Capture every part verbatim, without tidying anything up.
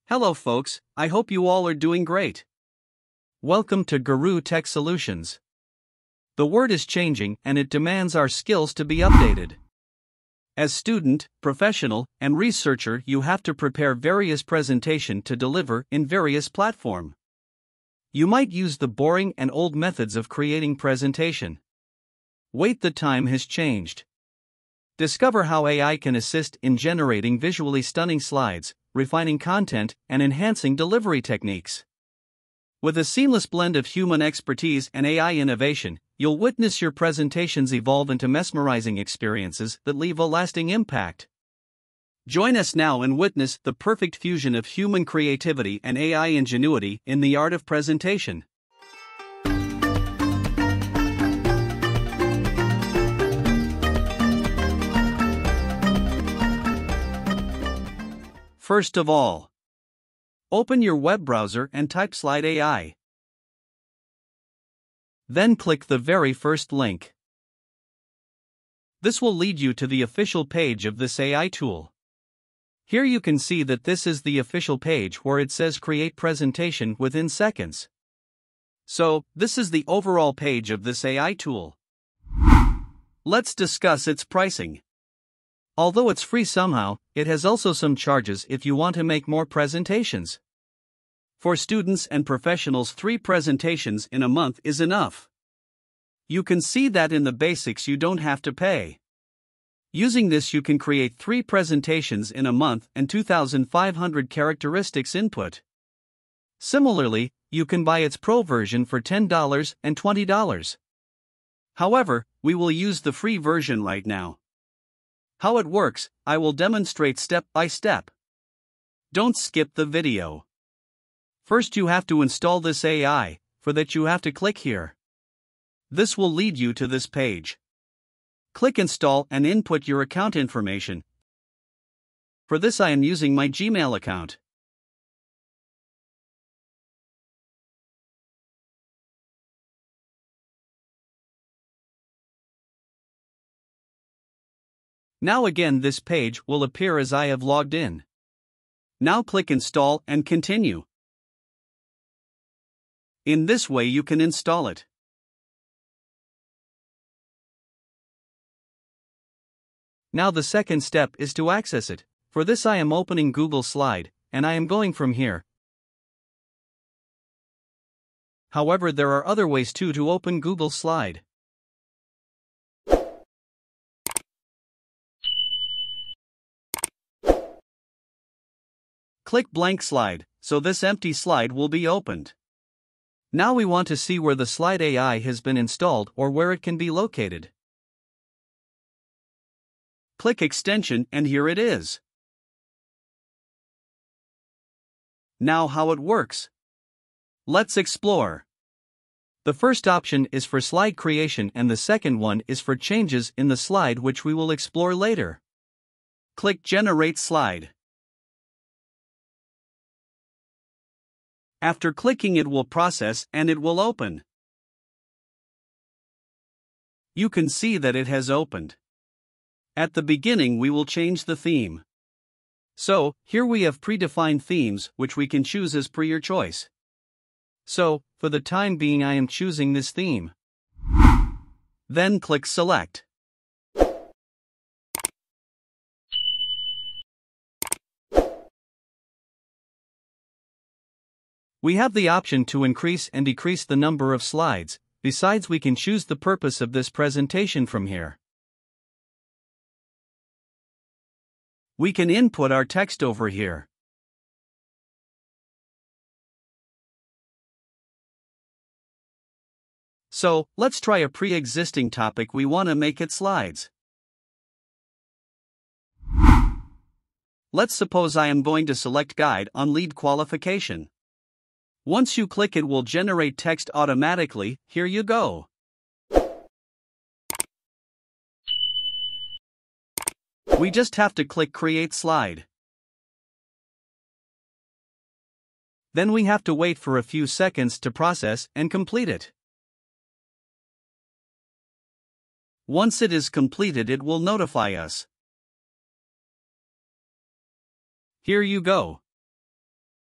Hello folks, I hope you all are doing great. Welcome to Guru Tech Solutions. The world is changing and it demands our skills to be updated. As student, professional, and researcher, you have to prepare various presentation to deliver in various platform. You might use the boring and old methods of creating presentation. Wait, the time has changed. Discover how A I can assist in generating visually stunning slides, refining content, and enhancing delivery techniques. With a seamless blend of human expertise and A I innovation, you'll witness your presentations evolve into mesmerizing experiences that leave a lasting impact. Join us now and witness the perfect fusion of human creativity and A I ingenuity in the art of presentation. First of all, open your web browser and type Slide A I. Then click the very first link. This will lead you to the official page of this A I tool. Here you can see that this is the official page where it says create presentation within seconds. So, this is the overall page of this A I tool. Let's discuss its pricing. Although it's free somehow, it has also some charges if you want to make more presentations. For students and professionals, three presentations in a month is enough. You can see that in the basics you don't have to pay. Using this you can create three presentations in a month and two thousand five hundred characteristics input. Similarly, you can buy its pro version for ten dollars and twenty dollars. However, we will use the free version right now. How it works, I will demonstrate step by step. Don't skip the video. First you have to install this A I, for that you have to click here. This will lead you to this page. Click install and input your account information. For this I am using my Gmail account. Now again this page will appear as I have logged in. Now click install and continue. In this way you can install it. Now the second step is to access it. For this I am opening Google Slide, and I am going from here. However, there are other ways too to open Google Slide. Click blank slide, so this empty slide will be opened. Now we want to see where the Slide A I has been installed or where it can be located. Click extension and here it is. Now how it works. Let's explore. The first option is for slide creation and the second one is for changes in the slide, which we will explore later. Click generate slide. After clicking it will process and it will open. You can see that it has opened. At the beginning we will change the theme. So, here we have predefined themes which we can choose as per your choice. So, for the time being I am choosing this theme. Then click select. We have the option to increase and decrease the number of slides. Besides, we can choose the purpose of this presentation from here. We can input our text over here. So, let's try a pre-existing topic we want to make it slides. Let's suppose I am going to select guide on lead qualification. Once you click it will generate text automatically. Here you go. We just have to click create slide. Then we have to wait for a few seconds to process and complete it. Once it is completed it will notify us. Here you go.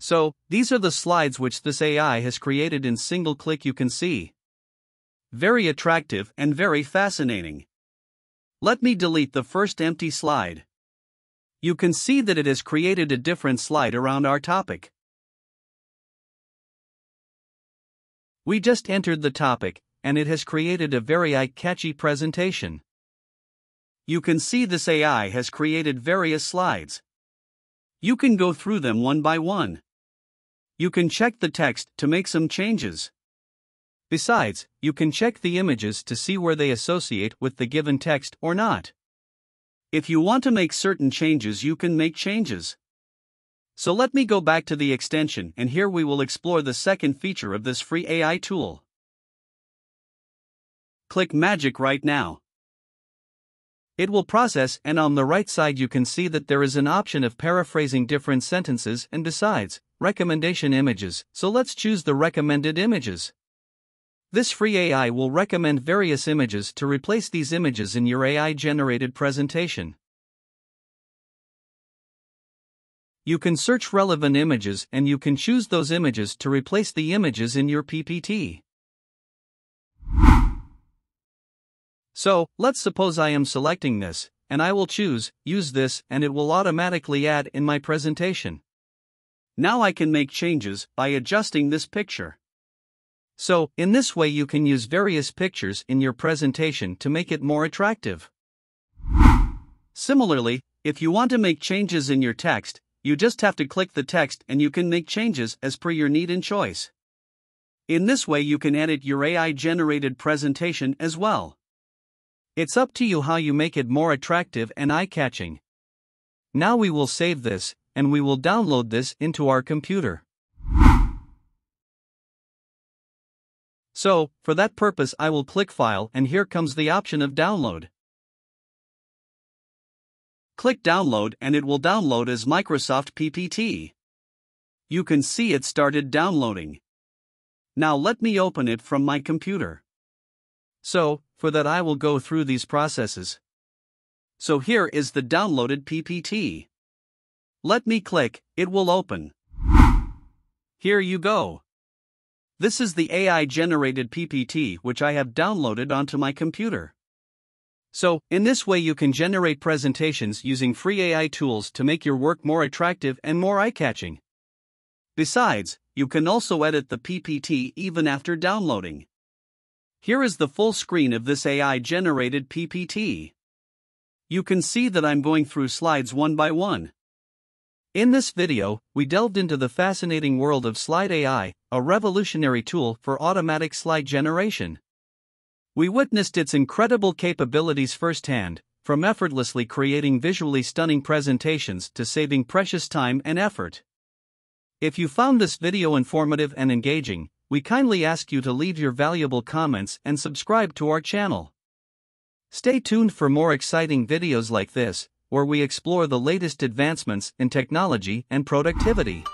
So, these are the slides which this A I has created in single click. You can see. Very attractive and very fascinating. Let me delete the first empty slide. You can see that it has created a different slide around our topic. We just entered the topic, and it has created a very eye-catchy presentation. You can see this A I has created various slides. You can go through them one by one. You can check the text to make some changes. Besides, you can check the images to see where they associate with the given text or not. If you want to make certain changes, you can make changes. So let me go back to the extension, and here we will explore the second feature of this free A I tool. Click Magic right now. It will process, and on the right side you can see that there is an option of paraphrasing different sentences and besides, recommendation images, so let's choose the recommended images. This free A I will recommend various images to replace these images in your A I-generated presentation. You can search relevant images and you can choose those images to replace the images in your P P T. So, let's suppose I am selecting this, and I will choose, use this, and it will automatically add in my presentation. Now I can make changes by adjusting this picture. So, in this way you can use various pictures in your presentation to make it more attractive. Similarly, if you want to make changes in your text, you just have to click the text and you can make changes as per your need and choice. In this way you can edit your A I-generated presentation as well. It's up to you how you make it more attractive and eye-catching. Now we will save this, and we will download this into our computer. So, for that purpose I will click File, and here comes the option of Download. Click Download and it will download as Microsoft P P T. You can see it started downloading. Now let me open it from my computer. So, for that I will go through these processes. So here is the downloaded P P T. Let me click, it will open. Here you go. This is the A I-generated P P T which I have downloaded onto my computer. So, in this way you can generate presentations using free A I tools to make your work more attractive and more eye-catching. Besides, you can also edit the P P T even after downloading. Here is the full screen of this A I-generated P P T. You can see that I'm going through slides one by one. In this video, we delved into the fascinating world of Slide A I, a revolutionary tool for automatic slide generation. We witnessed its incredible capabilities firsthand, from effortlessly creating visually stunning presentations to saving precious time and effort. If you found this video informative and engaging, we kindly ask you to leave your valuable comments and subscribe to our channel. Stay tuned for more exciting videos like this, where we explore the latest advancements in technology and productivity.